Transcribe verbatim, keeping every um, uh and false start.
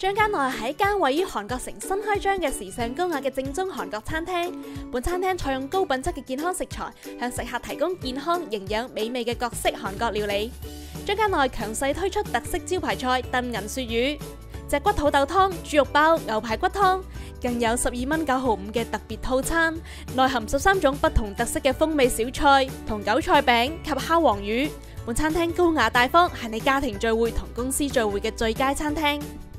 張家內係一間位於韓國城新開張嘅時尚高雅嘅正宗韓國餐廳。本餐廳採用高品質嘅健康食材，向食客提供健康、營養、美味嘅各式韓國料理。張家內強勢推出特色招牌菜燉銀鱈魚、脊骨土豆湯、豬肉包、牛排骨湯，更有十二蚊九毫五嘅特別套餐，內含十三種不同特色嘅風味小菜同韭菜餅及烤黃魚。本餐廳高雅大方，係你家庭聚會同公司聚會嘅最佳餐廳。